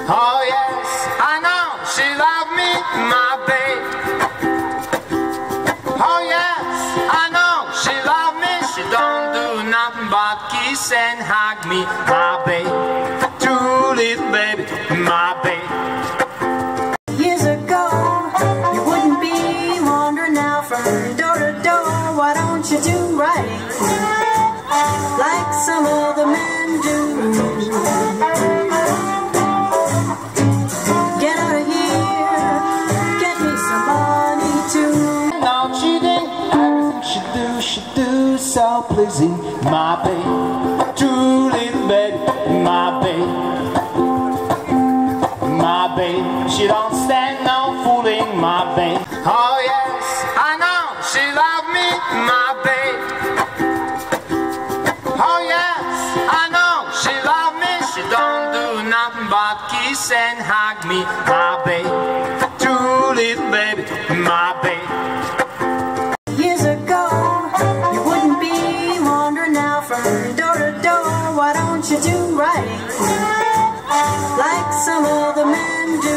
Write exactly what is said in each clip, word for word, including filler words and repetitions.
Oh yes, I know she loved me, my babe. Oh yes, I know she loved me. She don't do nothing but kiss and hug me, my babe. True little baby, my babe. Years ago, you wouldn't be wandering now from door to door. Why don't you do right like some other men do? Get out of here, get me some money too. No cheating, everything she do, she do so pleasing, my babe. True little baby, my babe. My babe, she don't stand no fooling, my babe. Oh yes, I know she loved me, my babe. Oh yes, I know she loved me. She don't do nothing but kiss and hug me, my babe. True little baby, my babe. Years ago, you wouldn't be wandering now from door to door. Why don't you do right like some other men do?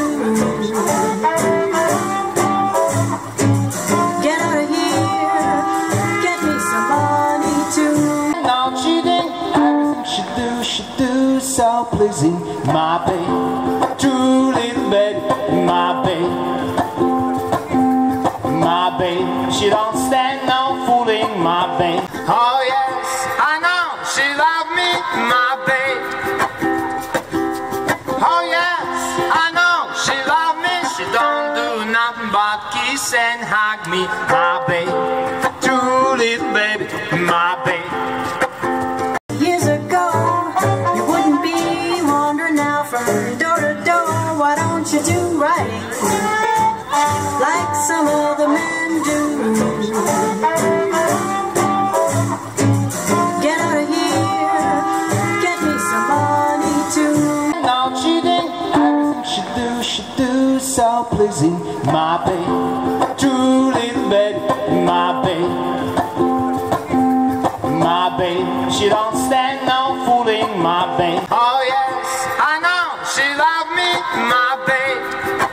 Get out of here, get me some money too. No cheating, everything she do, she do so pleasing, my babe. True little baby, my babe. My babe, she don't stand no fooling, my babe. Oh yes, I know she loved me, my babe. Oh yes, I know she loved me. She don't do nothing but kiss and hug me, my babe. True little baby, my babe. Years ago, you wouldn't be wandering now from door to door. Why don't you do right like some other men do? Get out of here, get me some money too. No cheating, everything she do, she do so pleasing, my babe. True little baby, my babe. My babe, she don't stand no fooling, my babe. Oh yes, I know she loved me, my babe.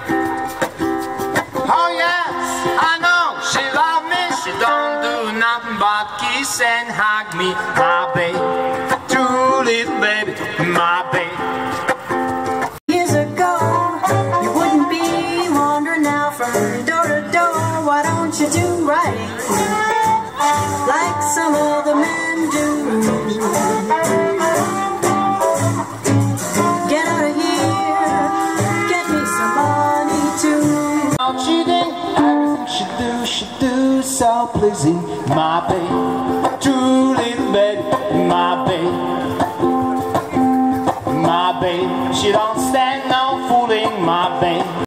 Oh yes, I know she loved me. She don't do nothing but kiss and hug me, my babe. True little baby, my babe. Years ago, you wouldn't be wandering now from door to door. Why don't you do right like some other men do? Get out of here, get me some money too. No cheating, everything she do, she do so pleasing, my babe. True little baby, my babe. My babe, she don't stand no fooling, my babe.